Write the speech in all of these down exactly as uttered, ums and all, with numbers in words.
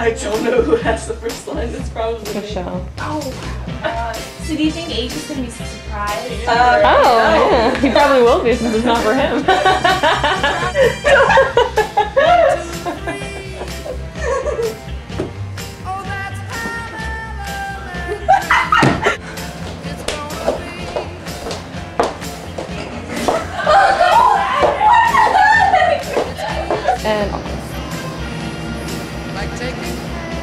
I don't know who has the first line. It's probably Michelle. Oh, uh, so do you think H is going to be surprised? Uh, Oh, yeah. He probably will be since it's not for him. And Like taking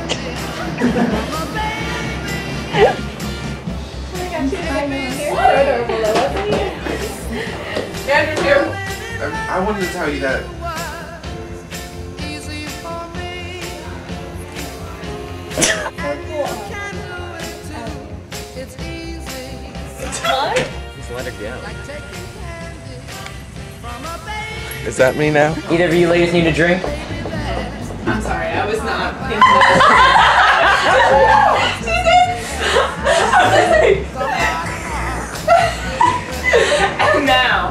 I, I wanted to tell you that. easy for me. It's easy. Just let her go. Like taking candy from a baby. Is that me now? Either of you ladies need a drink? I'm sorry, I was not thinking. And now.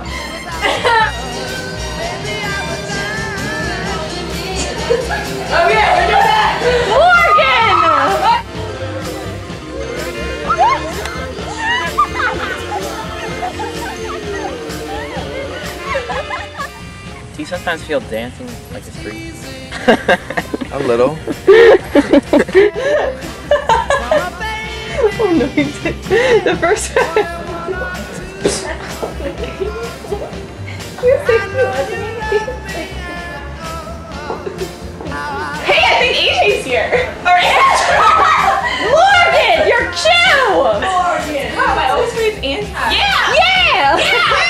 Oh yeah, look at that! Do you sometimes feel dancing like a street? A little. oh no, he did. The first time. You're so cute. Hey, I think A J's here! Or Morgan, you're cute! Morgan! Wow, I always read anti. Yeah! Yeah!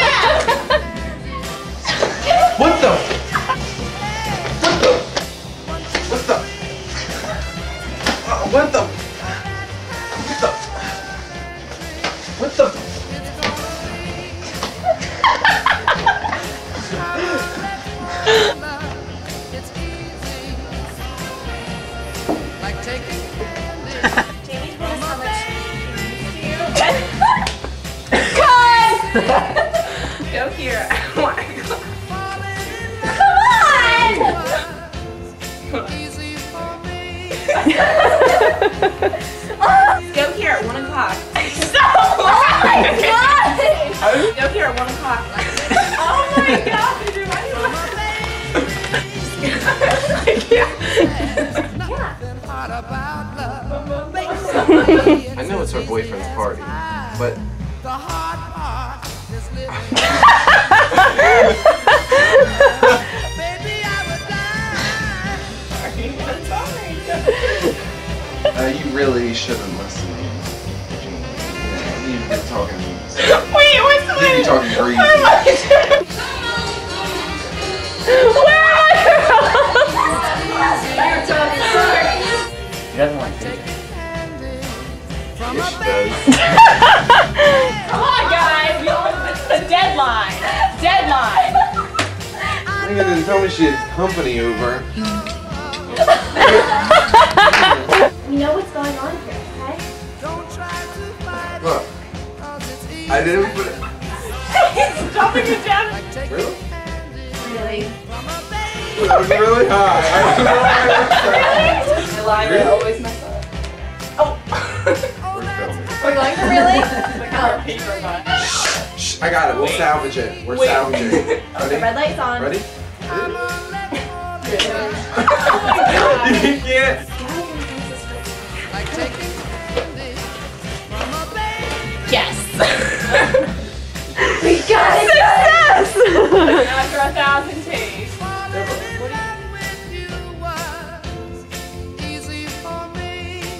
What the? What the? What the? Uh, what the? What the? What the? It's easy. Like taking Jamie told us how much Go here. I want to go. easy for me. Go here at one o'clock. So Go here at one o'clock. Oh my god, did you write Nothing hard about love. I know it's her boyfriend's party, but The hard part is living. Baby, I would die. uh, you really shouldn't listen to me. You've been talking. Wait, what's the You've been talking greedy. Where am I? She doesn't like dancing. Yes, she does. Come on, guys. We all the deadline. Deadline. Nigga didn't tell me she had company over. We know what's going on here, okay? Don't try to fight Look, it, 'cause it's easy. I didn't put it. He's jumping it down. Like taking Really? Really? from a baby. It was really high. I don't know why I was The line Really? I always mess up. Oh. We're filming. We're going to really? Like our paper cut. Shh, I got it. We'll salvage it. We're Wait. salvaging it. The Ready? red light's on. Ready? I'm gonna let go. You can't. Like taking candy from a baby. Yes. We got it! Success! After a thousand takes. Falling in love with you was easy for me.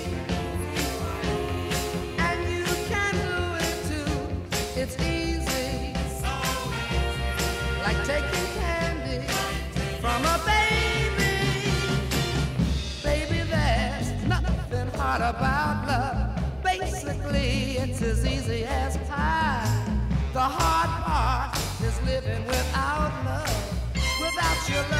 And you can do it too. It's easy. Like taking candy from a baby. Baby, there's nothing hard about love. Basically, it's as easy as pie. The hard part is living without love. Without your love.